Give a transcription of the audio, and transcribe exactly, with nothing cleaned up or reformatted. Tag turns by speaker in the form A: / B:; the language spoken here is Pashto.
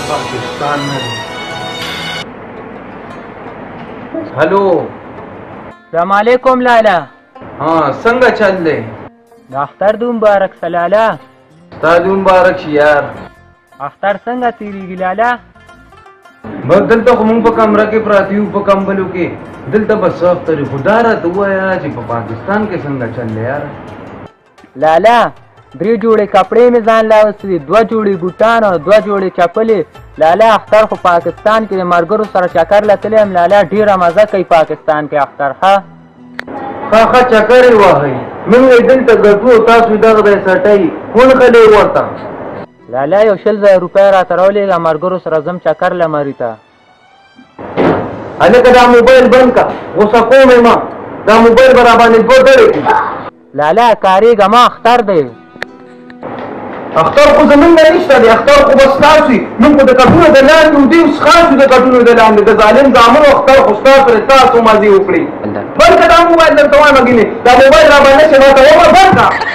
A: पाकिस्तान में हेलो
B: सलामकुम लाला।
A: हाँ संगा चल दे
B: अख्तर दू मुबारक सा लाला।
A: ताजू मुबारक यार।
B: अख्तर संगा तेरी लाला।
A: बस दलता खो मुंग पे कमरा के प्रातियु पे कंबलों के दलता बस अख्तर खुदा रहा तो हुआ यार जी पाकिस्तान के संगा चल ले यार।
B: लाला द्री जोड़े कपड़े में जान लावसी, दो जोड़ी बुटान और दो जोड़ी चप्पले। लाला अख्तर को पाकिस्तान के मरगरो सर चक्कर लतले हम लाला ढेर मजा कई पाकिस्तान के अख्तर हा
A: काका चक्कर हुआ है मैं दिन तक गटू होता सुविधा दे सटाई कौन खले हुआ
B: लाला यो शल हजार रुपया रा तरवलेगा मरगरो सर जम चक्कर ला मरीता
A: अने कदा मोबाइल बंद का वो सको में मां दा मोबाइल बराबर ने दो दे
B: लाला कारी गमा अख्तर दे
A: اختار خو زمون نه نشته دی اختار خو بس تاسو موږ په د کټونو د لاندې او دی اوس خاص د کټونو د لاندې د ظالم زامنو اختار خو تاسو پر تاسو مازی وکړي بل کدا موبایل درته وانه غینه دا موبایل را باندې چې ما ته ومه بند